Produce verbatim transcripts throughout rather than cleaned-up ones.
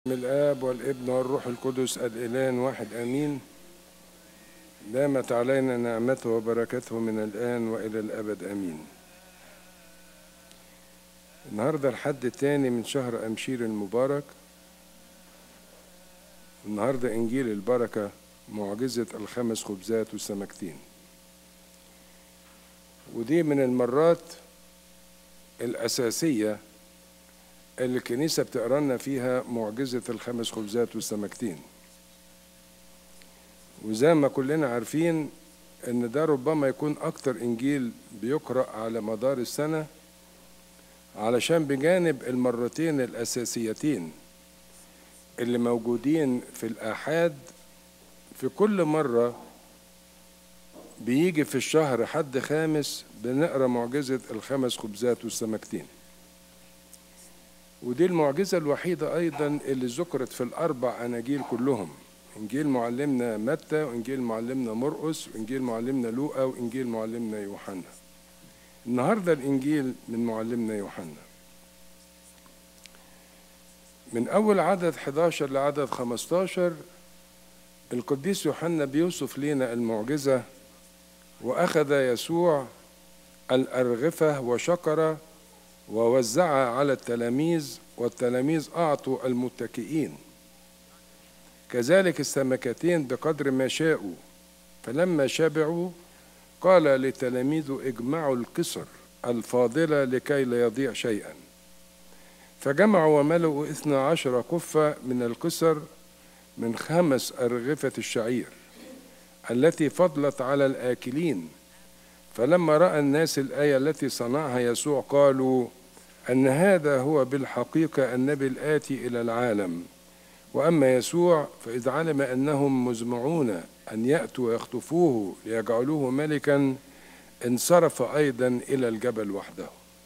من الآب والابن والروح القدس الإله واحد آمين. دامت علينا نعمته وبركته من الآن وإلى الأبد آمين. النهاردة الحد الثاني من شهر أمشير المبارك. النهاردة إنجيل البركة معجزة الخمس خبزات والسمكتين، ودي من المرات الأساسية اللي الكنيسة بتقرأنا فيها معجزة الخمس خبزات والسمكتين. وزي ما كلنا عارفين إن ده ربما يكون أكتر إنجيل بيقرأ على مدار السنة، علشان بجانب المرتين الأساسيتين اللي موجودين في الآحاد، في كل مرة بيجي في الشهر حد خامس بنقرأ معجزة الخمس خبزات والسمكتين. ودي المعجزة الوحيدة أيضا اللي ذكرت في الأربع أناجيل كلهم، إنجيل معلمنا متى وإنجيل معلمنا مرقس وإنجيل معلمنا لوقا وإنجيل معلمنا يوحنا. النهاردة الإنجيل من معلمنا يوحنا من أول عدد حداشر لعدد خمستاشر. القديس يوحنا بيوصف لنا المعجزة: وأخذ يسوع الأرغفة وشكر ووزعها على التلاميذ، والتلاميذ أعطوا المتكئين، كذلك السمكتين بقدر ما شاءوا. فلما شبعوا قال لتلاميذه: اجمعوا القصر الفاضلة لكي لا يضيع شيئا. فجمعوا وملؤوا اثنى عشر كفة من القصر من خمس أرغفة الشعير التي فضلت على الآكلين. فلما رأى الناس الآية التي صنعها يسوع قالوا أن هذا هو بالحقيقة النبي الآتي إلى العالم. وأما يسوع فإذ علم أنهم مزمعون أن يأتوا ويخطفوه ليجعلوه ملكا، انصرف أيضا إلى الجبل وحده.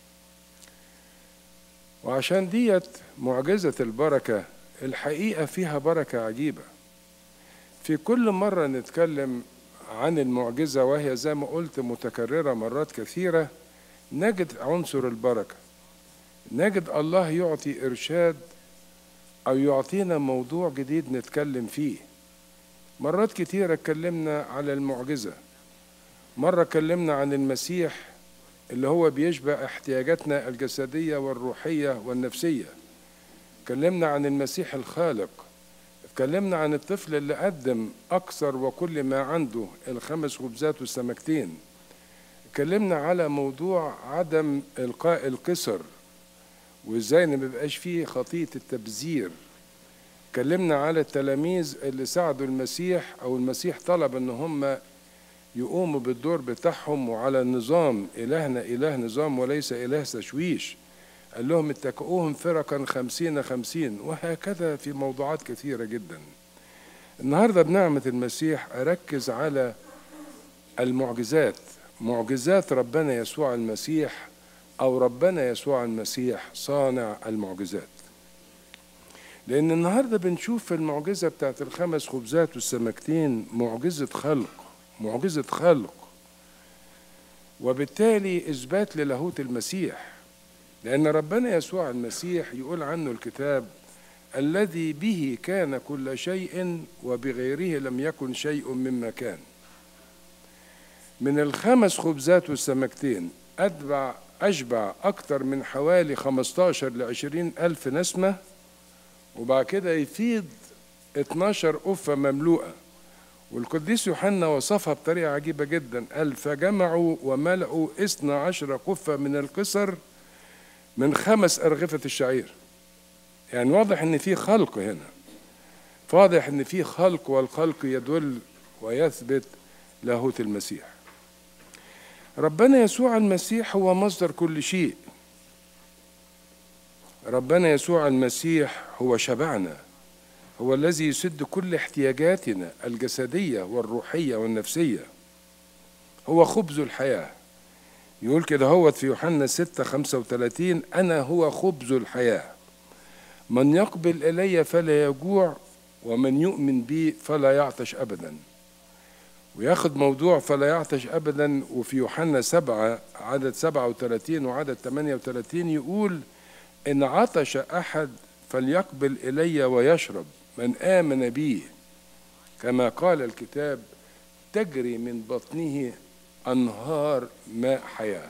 وعشان ديت معجزة البركة، الحقيقة فيها بركة عجيبة. في كل مرة نتكلم عن المعجزة وهي زي ما قلت متكررة مرات كثيرة، نجد عنصر البركة، نجد الله يعطي إرشاد أو يعطينا موضوع جديد نتكلم فيه. مرات كثيرة اتكلمنا على المعجزة، مرة اتكلمنا عن المسيح اللي هو بيشبع احتياجاتنا الجسدية والروحية والنفسية، اتكلمنا عن المسيح الخالق، اتكلمنا عن الطفل اللي قدم أكثر وكل ما عنده الخمس خبزات والسمكتين، اتكلمنا على موضوع عدم إلقاء القصر وإزاي ما بيبقاش فيه خطية التبذير، اتكلمنا على التلاميذ اللي ساعدوا المسيح أو المسيح طلب إن هم يقوموا بالدور بتاعهم، وعلى النظام إلهنا إله نظام وليس إله تشويش، قال لهم اتكئوهم فرقا خمسين خمسين، وهكذا في موضوعات كثيرة جدا. النهاردة بنعمة المسيح أركز على المعجزات، معجزات ربنا يسوع المسيح، أو ربنا يسوع المسيح صانع المعجزات. لأن النهاردة بنشوف في المعجزة بتاعت الخمس خبزات والسمكتين معجزة خلق، معجزة خلق، وبالتالي إثبات للاهوت المسيح. لأن ربنا يسوع المسيح يقول عنه الكتاب: الذي به كان كل شيء وبغيره لم يكن شيء مما كان. من الخمس خبزات والسمكتين أتبع أشبع أكتر من حوالي خمستاشر لعشرين ألف نسمة، وبعد كده يفيض اتناشر قفة مملوءة. والقديس يوحنا وصفها بطريقة عجيبة جدا، قال: فجمعوا وملأوا اثنى عشر قفة من القصر من خمس أرغفة الشعير. يعني واضح ان في خلق هنا، واضح ان في خلق، والخلق يدل ويثبت لاهوت المسيح. ربنا يسوع المسيح هو مصدر كل شيء، ربنا يسوع المسيح هو شبعنا، هو الذي يسد كل احتياجاتنا الجسدية والروحية والنفسية، هو خبز الحياة. يقول كده هو في يوحنا ستة خمسة وثلاثين: أنا هو خبز الحياة، من يقبل إلي فلا يجوع، ومن يؤمن بي فلا يعطش أبدا. وياخد موضوع فلا يعطش أبدا، وفي يوحنا سبعة عدد سبعة وثلاثين وعدد ثمانية وثلاثين يقول: إن عطش أحد فليقبل إلي ويشرب. من آمن بي كما قال الكتاب تجري من بطنه أنهار ماء حياة.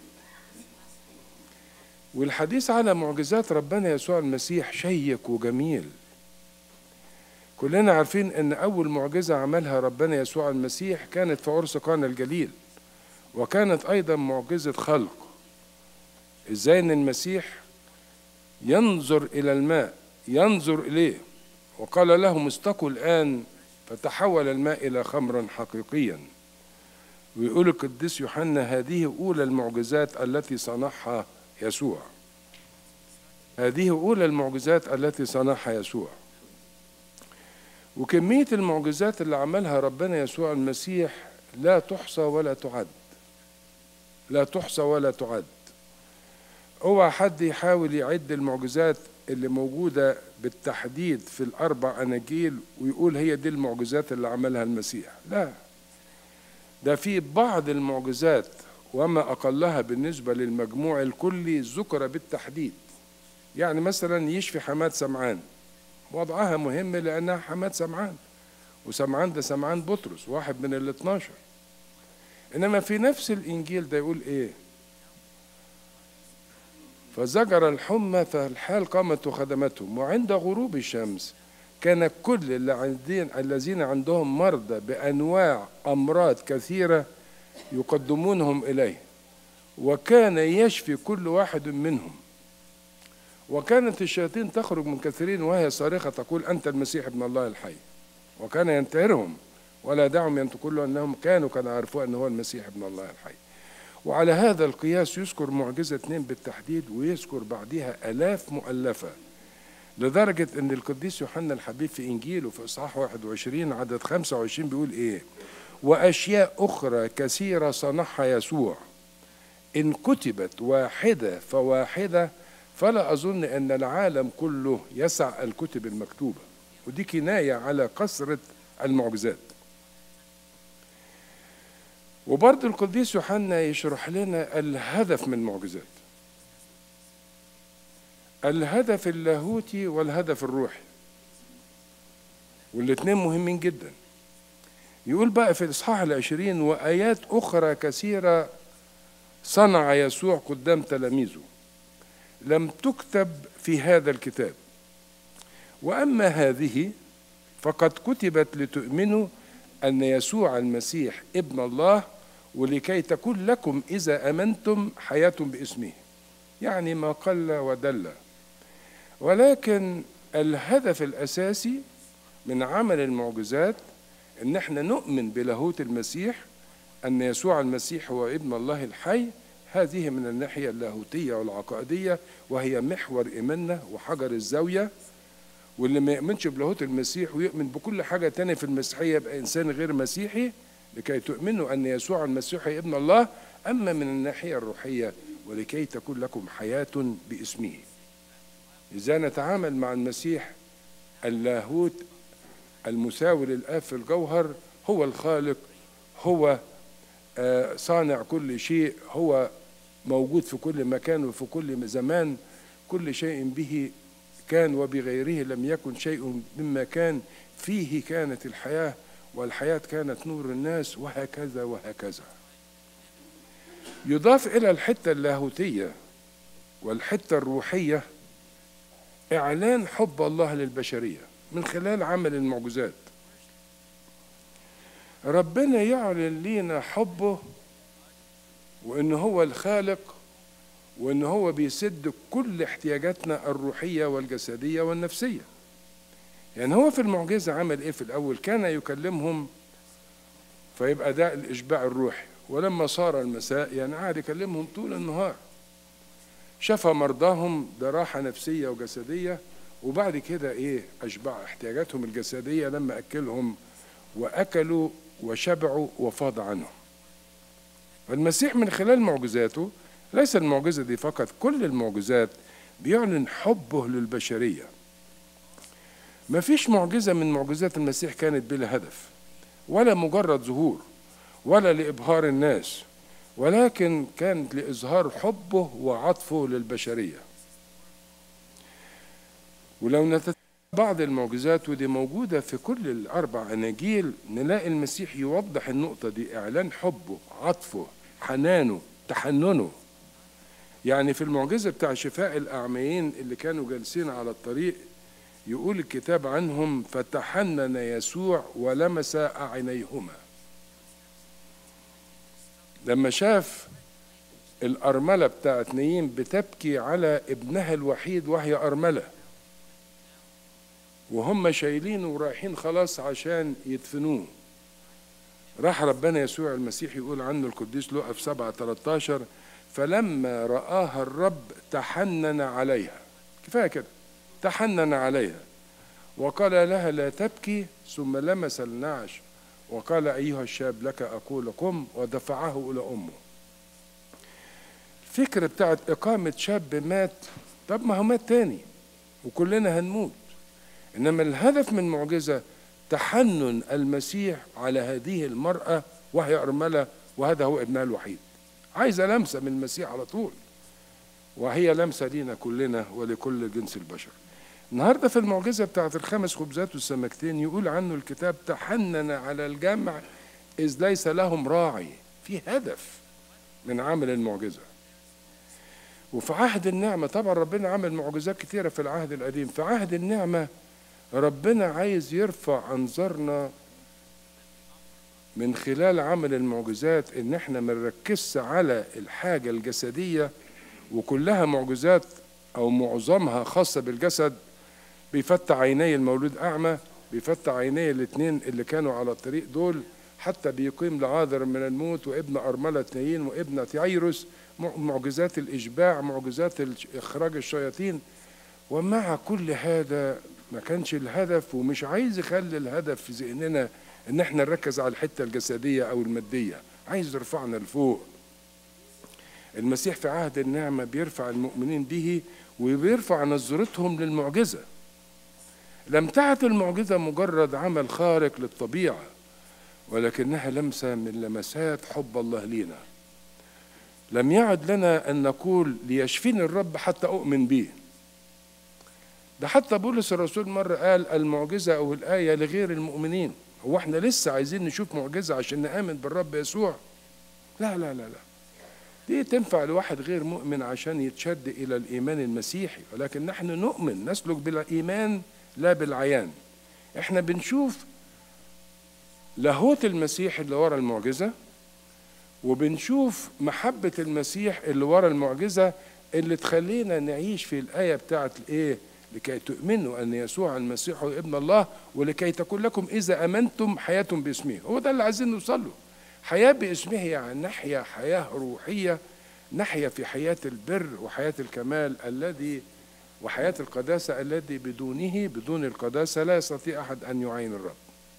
والحديث على معجزات ربنا يسوع المسيح شيق وجميل. كلنا عارفين ان اول معجزة عملها ربنا يسوع المسيح كانت في عرس قانا الجليل، وكانت ايضا معجزة خلق. ازاي ان المسيح ينظر الى الماء، ينظر اليه وقال لهم استقوا الان، فتحول الماء الى خمرا حقيقيا. ويقول القديس يوحنا هذه اولى المعجزات التي صنعها يسوع. هذه اولى المعجزات التي صنعها يسوع. وكمية المعجزات اللي عملها ربنا يسوع المسيح لا تحصى ولا تعد، لا تحصى ولا تعد. اوعى حد يحاول يعد المعجزات اللي موجودة بالتحديد في الأربع أناجيل ويقول هي دي المعجزات اللي عملها المسيح. لا، ده في بعض المعجزات وما أقلها بالنسبة للمجموع الكلي ذكر بالتحديد. يعني مثلا يشفي حماد سمعان، وضعها مهم لأنها حماد سمعان، وسمعان ده سمعان بطرس واحد من الاثناشر. إنما في نفس الإنجيل ده يقول إيه؟ فزجر الحمى فالحال قامت وخدمتهم، وعند غروب الشمس كان كل اللي عندين الذين عندهم مرضى بأنواع أمراض كثيرة يقدمونهم إليه، وكان يشفي كل واحد منهم. وكانت الشياطين تخرج من كثيرين وهي صارخة تقول أنت المسيح ابن الله الحي، وكان ينتهرهم ولا دعهم ينطقون له أنهم كانوا قد عرفوا أنه هو المسيح ابن الله الحي. وعلى هذا القياس يذكر معجزة اثنين بالتحديد ويذكر بعدها آلاف مؤلفة، لدرجة أن القديس يوحنا الحبيب في إنجيله في إصحاح واحد وعشرين عدد خمسة وعشرين بيقول إيه؟ وأشياء أخرى كثيرة صنعها يسوع إن كتبت واحدة فواحدة فلا أظن أن العالم كله يسع الكتب المكتوبة. ودي كناية على كثرة المعجزات. وبرضه القديس يوحنا يشرح لنا الهدف من المعجزات، الهدف اللاهوتي والهدف الروحي، والاثنين مهمين جدا. يقول بقى في الإصحاح العشرين وآيات أخرى كثيرة صنع يسوع قدام تلاميذه لم تكتب في هذا الكتاب، وأما هذه فقد كتبت لتؤمنوا أن يسوع المسيح ابن الله ولكي تكون لكم إذا أمنتم حياة باسمه. يعني ما قل ودل. ولكن الهدف الأساسي من عمل المعجزات أن احنا نؤمن بلاهوت المسيح، أن يسوع المسيح هو ابن الله الحي. هذه من الناحية اللاهوتية والعقائدية، وهي محور إيماننا وحجر الزاوية. واللي ما يؤمنش بلاهوت المسيح ويؤمن بكل حاجة تانية في المسيحية يبقى إنسان غير مسيحي، لكي تؤمنوا أن يسوع المسيح ابن الله. أما من الناحية الروحية ولكي تكون لكم حياة باسمه. إذا نتعامل مع المسيح اللاهوت المساوي للآب في الجوهر، هو الخالق، هو صانع كل شيء، هو موجود في كل مكان وفي كل زمان. كل شيء به كان وبغيره لم يكن شيء مما كان، فيه كانت الحياة والحياة كانت نور الناس، وهكذا وهكذا. يضاف إلى الحتة اللاهوتية والحتة الروحية إعلان حب الله للبشرية من خلال عمل المعجزات. ربنا يعلن لينا حبه، وإن هو الخالق، وإن هو بيسد كل احتياجاتنا الروحية والجسدية والنفسية. يعني هو في المعجزة عمل إيه في الأول؟ كان يكلمهم فيبقى ده الإشباع الروحي، ولما صار المساء يعني قعد يكلمهم طول النهار، شفى مرضاهم، ده راحة نفسية وجسدية. وبعد كده إيه؟ أشبع احتياجاتهم الجسدية لما أكلهم وأكلوا وشبعوا وفاض عنهم. فالمسيح من خلال معجزاته، ليس المعجزة دي فقط، كل المعجزات بيعلن حبه للبشرية. ما فيش معجزة من معجزات المسيح كانت بلا هدف، ولا مجرد ظهور، ولا لإبهار الناس، ولكن كانت لإظهار حبه وعطفه للبشرية. ولو نتتبع بعض المعجزات ودي موجودة في كل الأربع أناجيل نلاقي المسيح يوضح النقطة دي، إعلان حبه، عطفه، حنانه، تحننه. يعني في المعجزة بتاع شفاء الأعميين اللي كانوا جالسين على الطريق يقول الكتاب عنهم فتحنن يسوع ولمس أعينيهما. لما شاف الأرملة بتاعت نايين بتبكي على ابنها الوحيد وهي أرملة وهم شايلينه ورايحين خلاص عشان يدفنوه، راح ربنا يسوع المسيح يقول عنه القديس لوقا في سبعة تلتاشر فلما رآها الرب تحنن عليها. كفاية كده، تحنن عليها وقال لها لا تبكي، ثم لمس النعش وقال أيها الشاب لك أقول قم، ودفعه إلى أمه. الفكرة بتاعت إقامة شاب مات، طب ما هو مات تاني وكلنا هنموت، إنما الهدف من معجزة تحنن المسيح على هذه المرأة وهي أرملة وهذا هو ابنها الوحيد. عايزة لمسة من المسيح على طول، وهي لمسة لينا كلنا ولكل جنس البشر. النهاردة في المعجزة بتاعت الخمس خبزات والسمكتين يقول عنه الكتاب تحنن على الجمع إذ ليس لهم راعي. في هدف من عمل المعجزة. وفي عهد النعمة طبعا ربنا عمل معجزات كتيرة في العهد القديم، في عهد النعمة ربنا عايز يرفع أنظارنا من خلال عمل المعجزات إن احنا ما نركزش على الحاجة الجسدية، وكلها معجزات أو معظمها خاصة بالجسد. بيفتح عيني المولود أعمى، بيفتح عيني الاثنين اللي كانوا على الطريق دول، حتى بيقيم لعاذر من الموت وابن أرملة نايين وابنة ييروس، معجزات الإشباع، معجزات إخراج الشياطين. ومع كل هذا ما كانش الهدف، ومش عايز يخلي الهدف في ذهننا ان احنا نركز على الحتة الجسدية او المادية، عايز يرفعنا لفوق. المسيح في عهد النعمة بيرفع المؤمنين به وبيرفع نظرتهم للمعجزة. لم تعد المعجزة مجرد عمل خارق للطبيعة، ولكنها لمسة من لمسات حب الله لينا. لم يعد لنا أن نقول ليشفيني الرب حتى أؤمن به. ده حتى بولس الرسول مرة قال المعجزة أو الآية لغير المؤمنين. هو احنا لسه عايزين نشوف معجزة عشان نآمن بالرب يسوع؟ لا لا لا لا، دي تنفع لواحد غير مؤمن عشان يتشد إلى الإيمان المسيحي، ولكن نحن نؤمن نسلك بالإيمان لا بالعيان. احنا بنشوف لاهوت المسيح اللي ورا المعجزة، وبنشوف محبة المسيح اللي ورا المعجزة اللي تخلينا نعيش في الآية بتاعت الايه؟ لكي تؤمنوا أن يسوع المسيح هو ابن الله ولكي تكون لكم إذا أمنتم حياة باسمه. هو ده اللي عايزين نوصل له، حياة باسمه، يعني نحيا حياة روحية، نحيا في حياة البر وحياة الكمال الذي وحياة القداسة الذي بدونه بدون القداسة لا يستطيع أحد أن يعين الرب.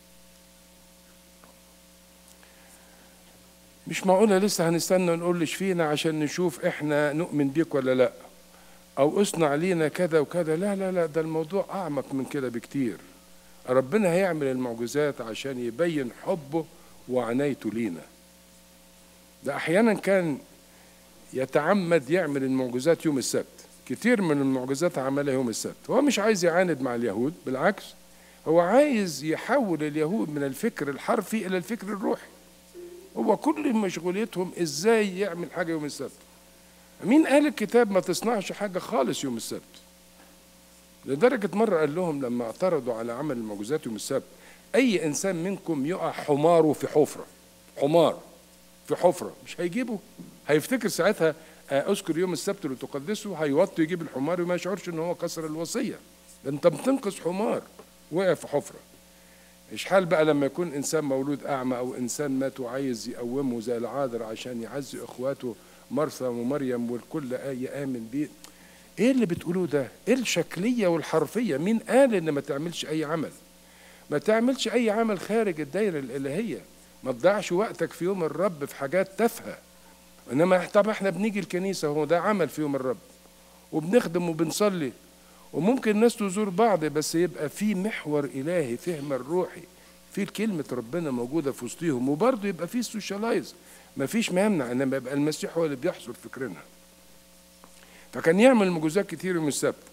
مش معقولة لسه هنستنى نقول لش فينا عشان نشوف احنا نؤمن بيك ولا لا، أو اصنع لينا كذا وكذا. لا لا لا، ده الموضوع أعمق من كده بكتير. ربنا هيعمل المعجزات عشان يبين حبه وعنايته لينا. ده أحيانا كان يتعمد يعمل المعجزات يوم السبت، كتير من المعجزات عملها يوم السبت. هو مش عايز يعاند مع اليهود، بالعكس هو عايز يحول اليهود من الفكر الحرفي إلى الفكر الروحي. هو كل مشغوليتهم إزاي يعمل حاجة يوم السبت. مين قال الكتاب ما تصنعش حاجة خالص يوم السبت؟ لدرجة مرة قال لهم لما اعترضوا على عمل المعجزات يوم السبت: أي إنسان منكم يقع حماره في حفرة، حمار في حفرة مش هيجيبه؟ هيفتكر ساعتها أذكر يوم السبت لتقدسه، هيوطي يجيب الحمار وما يشعرش إن هو كسر الوصية. ده أنت بتنقذ حمار وقع في حفرة. إيش حال بقى لما يكون إنسان مولود أعمى أو إنسان مات وعايز يقومه زي العاذر عشان يعزي إخواته مرثا ومريم والكل يآمن بيه؟ إيه اللي بتقولوه ده؟ إيه الشكلية والحرفية؟ مين قال إن ما تعملش أي عمل؟ ما تعملش أي عمل خارج الدائرة الإلهية. ما تضيعش وقتك في يوم الرب في حاجات تافهة. إنما طبعا إحنا بنيجي الكنيسة، هو ده عمل في يوم الرب، وبنخدم وبنصلي، وممكن الناس تزور بعض، بس يبقى في محور إلهي، فهم الروحي، في كلمة ربنا موجودة في وسطهم، وبرضه يبقى في سوشيالايز، ما فيش ما يمنع إنما يبقى المسيح هو اللي بيحصر فكرنا. فكان يعمل معجزات كتير يوم السبت.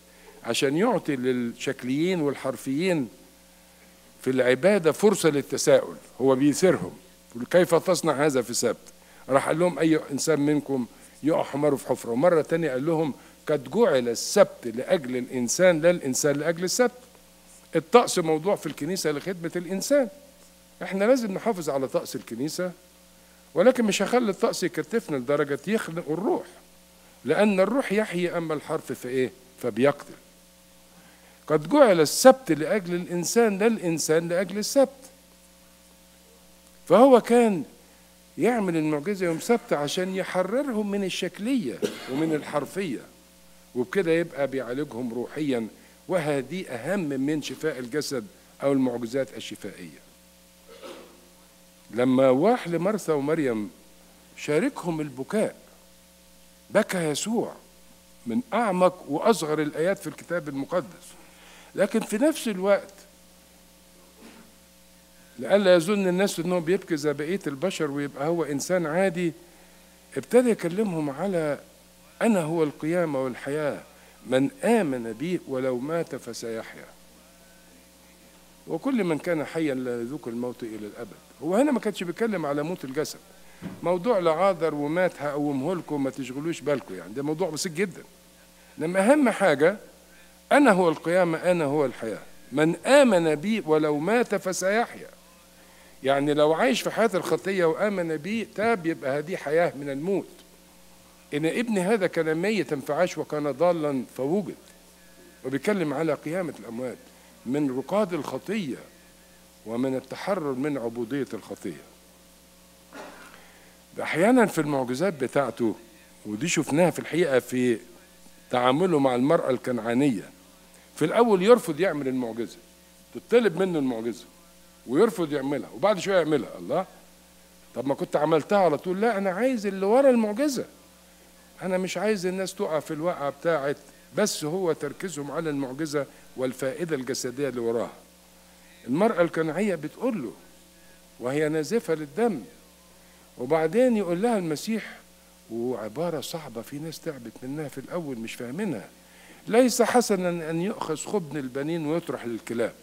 عشان يعطي للشكليين والحرفيين في العبادة فرصة للتساؤل. هو بيثيرهم، كيف تصنع هذا في سبت؟ راح قال لهم أي إنسان منكم يقع حماره في حفرة. ومرة تانية قال لهم قد جعل السبت لأجل الإنسان لا الإنسان لأجل السبت. الطقس موضوع في الكنيسة لخدمة الإنسان، احنا لازم نحافظ على طقس الكنيسة، ولكن مش هخلي الطقس يكتفنا لدرجة يخنق الروح، لأن الروح يحيي أما الحرف في إيه؟ فبيقتل. قد جعل السبت لأجل الإنسان لا الإنسان لأجل السبت. فهو كان يعمل المعجزة يوم سبت عشان يحررهم من الشكلية ومن الحرفية، وبكده يبقى بيعالجهم روحيا، وهذه أهم من شفاء الجسد أو المعجزات الشفائية. لما واح لمرثا ومريم شاركهم البكاء، بكى يسوع من أعمق وأصغر الآيات في الكتاب المقدس، لكن في نفس الوقت لئلا يظن الناس أنه بيبكي زي بقية البشر ويبقى هو إنسان عادي، ابتدى يكلمهم على أنا هو القيامة والحياة، من آمن بي ولو مات فسيحيا، وكل من كان حيا لا يذوق الموت إلى الأبد. هو هنا ما كانش بيتكلم على موت الجسد، موضوع لعاذر ومات هقومه لكم ما تشغلوش بالكم، يعني ده موضوع بسيط جدا. لما أهم حاجة أنا هو القيامة أنا هو الحياة، من آمن بي ولو مات فسيحيا. يعني لو عايش في حياة الخطية وآمن بي تاب، يبقى هذه حياة من الموت. إن ابن هذا كان ميتا فعاش وكان ضالا فوجد، وبيتكلم على قيامة الأموات من رقاد الخطية ومن التحرر من عبودية الخطية. أحيانا في المعجزات بتاعته، ودي شفناها في الحقيقة في تعامله مع المرأة الكنعانية، في الأول يرفض يعمل المعجزة، تطلب منه المعجزة ويرفض يعملها، وبعد شوية يعملها. الله، طب ما كنت عملتها على طول. لا، أنا عايز اللي ورا المعجزة، أنا مش عايز الناس تقع في الوقعة بتاعت بس هو تركيزهم على المعجزة والفائدة الجسدية اللي وراها. المرأة الكنعانية بتقول له وهي نازفة للدم، وبعدين يقول لها المسيح وعبارة صعبة في ناس تعبت منها في الأول مش فاهمينها: ليس حسنا أن يؤخذ خبن البنين ويطرح للكلاب.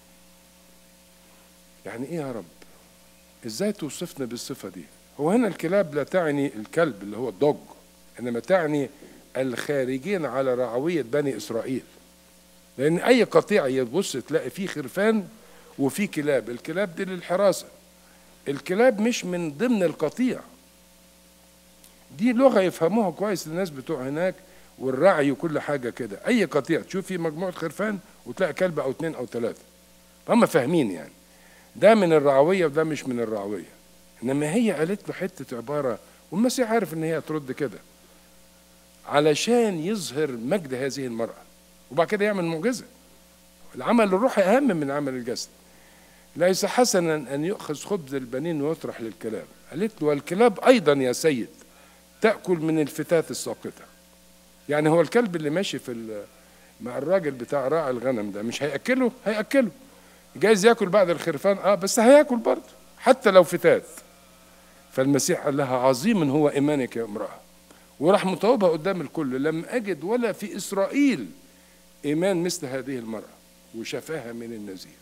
يعني إيه يا رب؟ إزاي توصفنا بالصفة دي؟ هو هنا الكلاب لا تعني الكلب اللي هو الدوج، إنما تعني الخارجين على رعوية بني إسرائيل. لأن أي قطيع يبص تلاقي فيه خرفان وفيه كلاب، الكلاب دي للحراسة، الكلاب مش من ضمن القطيع. دي لغة يفهموها كويس الناس بتوع هناك والرعي وكل حاجة كده. أي قطيع تشوف فيه مجموعة خرفان وتلاقي كلب أو اتنين أو تلاتة، هم فاهمين يعني ده من الرعوية وده مش من الرعوية. إنما هي قالت له حتة عبارة والمسيح عارف إن هي ترد كده علشان يظهر مجد هذه المرأة، وبعد كده يعمل معجزة. العمل الروحي أهم من عمل الجسد. ليس حسنا أن يؤخذ خبز البنين ويطرح للكلاب. قالت له والكلاب أيضا يا سيد تأكل من الفتات الساقطة. يعني هو الكلب اللي ماشي في مع الراجل بتاع راعي الغنم ده مش هيأكله؟ هيأكله، جايز يأكل بعد الخرفان اه بس هيأكل برضه حتى لو فتات. فالمسيح قال لها عظيم هو إيمانك يا امرأة، وراح مطوبها قدام الكل: لم أجد ولا في إسرائيل إيمان مثل هذه المرأة، وشفاها من النزيف.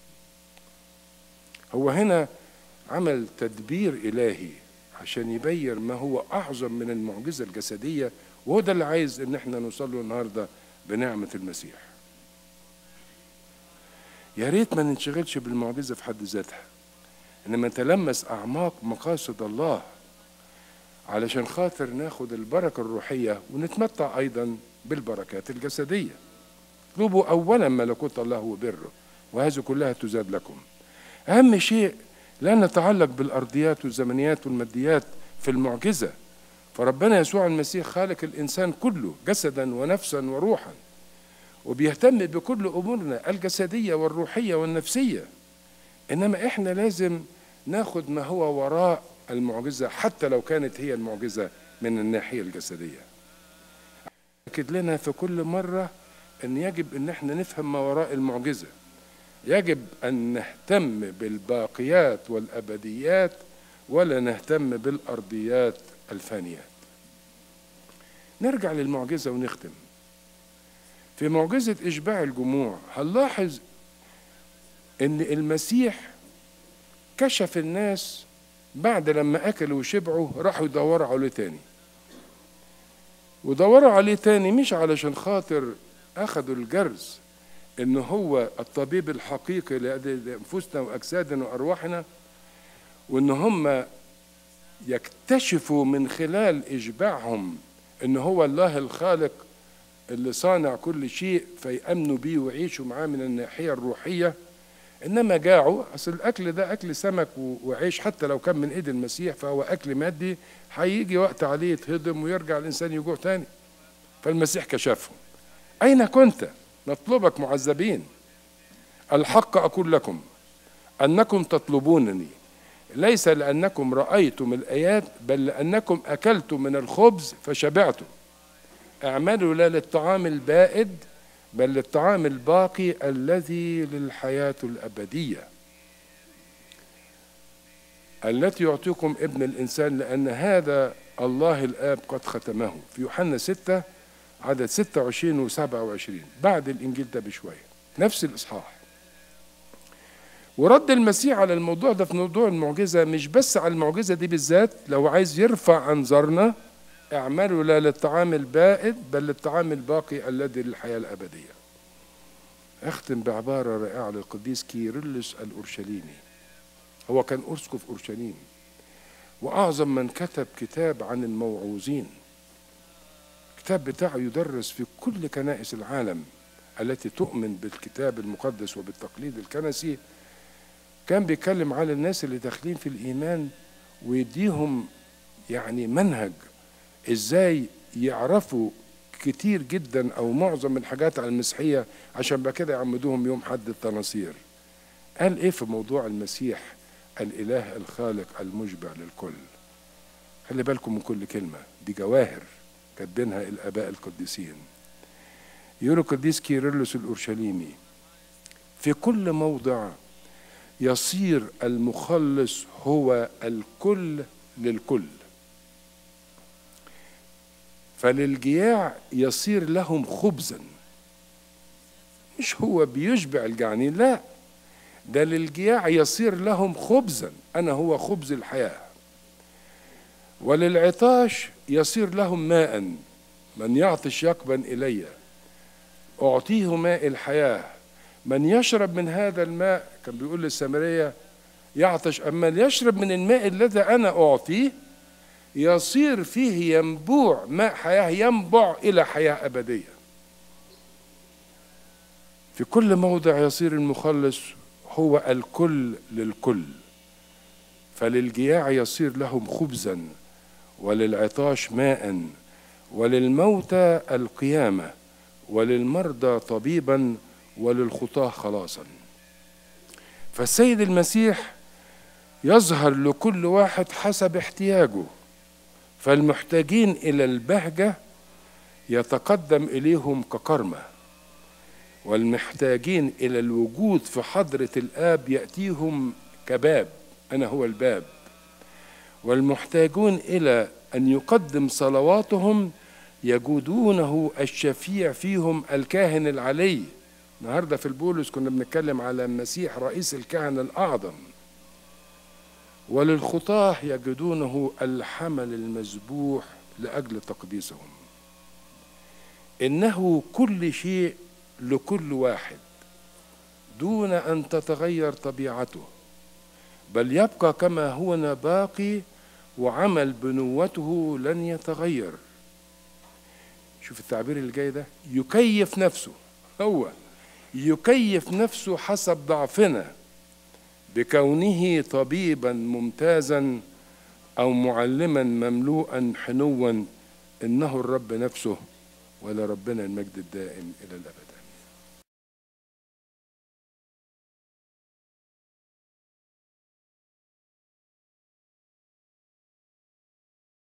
هو هنا عمل تدبير إلهي عشان يبين ما هو أعظم من المعجزة الجسدية، وهو ده اللي عايز إن احنا نوصل له النهاردة بنعمة المسيح. يا ريت ما ننشغلش بالمعجزة في حد ذاتها، إنما نتلمس أعماق مقاصد الله علشان خاطر ناخد البركة الروحية ونتمتع أيضا بالبركات الجسدية. اطلبوا أولا ملكوت الله وبره وهذه كلها تزاد لكم. أهم شيء لا نتعلق بالأرضيات والزمنيات والماديات في المعجزة، فربنا يسوع المسيح خالق الإنسان كله جسدا ونفسا وروحا، وبيهتم بكل أمورنا الجسدية والروحية والنفسية. إنما إحنا لازم ناخد ما هو وراء المعجزة حتى لو كانت هي المعجزة من الناحية الجسدية. أكد لنا في كل مرة أن يجب أن احنا نفهم ما وراء المعجزة. يجب أن نهتم بالباقيات والأبديات ولا نهتم بالأرضيات الفانيات. نرجع للمعجزة ونختم. في معجزة إشباع الجموع هنلاحظ إن المسيح كشف الناس بعد لما أكلوا وشبعوا، راحوا يدوروا عليه تاني، ودوروا عليه تاني مش علشان خاطر أخذوا الجرز إن هو الطبيب الحقيقي لأنفسنا وأجسادنا وأرواحنا، وإن هم يكتشفوا من خلال إشباعهم إن هو الله الخالق اللي صانع كل شيء، فيأمنوا بيه ويعيشوا معاه من الناحية الروحية. إنما جاعوا، أصل الأكل ده أكل سمك وعيش، حتى لو كان من إيد المسيح فهو أكل مادي، هيجي وقت عليه يتهضم ويرجع الإنسان يجوع تاني. فالمسيح كشفهم: أين كنت؟ نطلبك معذبين. الحق أقول لكم أنكم تطلبونني ليس لأنكم رأيتم الآيات، بل لأنكم أكلتم من الخبز فشبعتم. اعملوا لا للطعام البائد بل للطعام الباقي الذي للحياة الأبدية التي يعطيكم ابن الإنسان، لأن هذا الله الآب قد ختمه. في يوحنا ستة عدد ستة وعشرين وسبعة وعشرين، بعد الإنجيل ده بشوية، نفس الإصحاح. ورد المسيح على الموضوع ده في موضوع المعجزة، مش بس على المعجزة دي بالذات، لو عايز يرفع أنظارنا: اعملوا لا للطعام البائد بل للطعام الباقي الذي للحياة الأبدية. أختم بعبارة رائعة للقديس كيرلس الأورشليمي. هو كان أسقف أورشليم وأعظم من كتب كتاب عن الموعوظين. الكتاب بتاعه يدرس في كل كنائس العالم التي تؤمن بالكتاب المقدس وبالتقليد الكنسي. كان بيتكلم على الناس اللي داخلين في الإيمان ويديهم يعني منهج إزاي يعرفوا كتير جدا أو معظم الحاجات على المسيحية، عشان بقى كده يعمدوهم يوم حد التناصير. قال إيه في موضوع المسيح الإله الخالق المشبع للكل؟ خلي بالكم من كل كلمة، دي جواهر كاتبينها الآباء القديسين. يقول القديس كيرلس الأورشليمي: في كل موضع يصير المخلص هو الكل للكل، فللجياع يصير لهم خبزا. مش هو بيشبع الجعانين، لا، ده للجياع يصير لهم خبزا، أنا هو خبز الحياة. وللعطاش يصير لهم ماء، من يعطش يقبل إلي أعطيه ماء الحياة، من يشرب من هذا الماء، كان بيقول للسامرية يعطش، أما يشرب من الماء الذي أنا أعطيه يصير فيه ينبوع ماء حياة، ينبع إلى حياة أبدية. في كل موضع يصير المخلص هو الكل للكل، فللجياع يصير لهم خبزا، وللعطاش ماء، وللموتى القيامة، وللمرضى طبيبا، وللخطاة خلاصا. فالسيد المسيح يظهر لكل واحد حسب احتياجه. فالمحتاجين إلى البهجة يتقدم إليهم ككرمة، والمحتاجين إلى الوجود في حضرة الآب يأتيهم كباب، أنا هو الباب. والمحتاجون إلى أن يقدم صلواتهم يجودونه الشفيع فيهم الكاهن العلي. النهارده في البولس كنا بنتكلم على المسيح رئيس الكهنة الأعظم. وللخطاة يجدونه الحمل المذبوح لأجل تقديسهم. إنه كل شيء لكل واحد دون أن تتغير طبيعته، بل يبقى كما هو باقي، وعمل بنوته لن يتغير. شوف التعبير اللي جاي ده، يكيف نفسه، هو يكيف نفسه حسب ضعفنا بكونه طبيبا ممتازا أو معلما مملوءا حنوا، إنه الرب نفسه، ولربنا المجد الدائم إلى الأبد.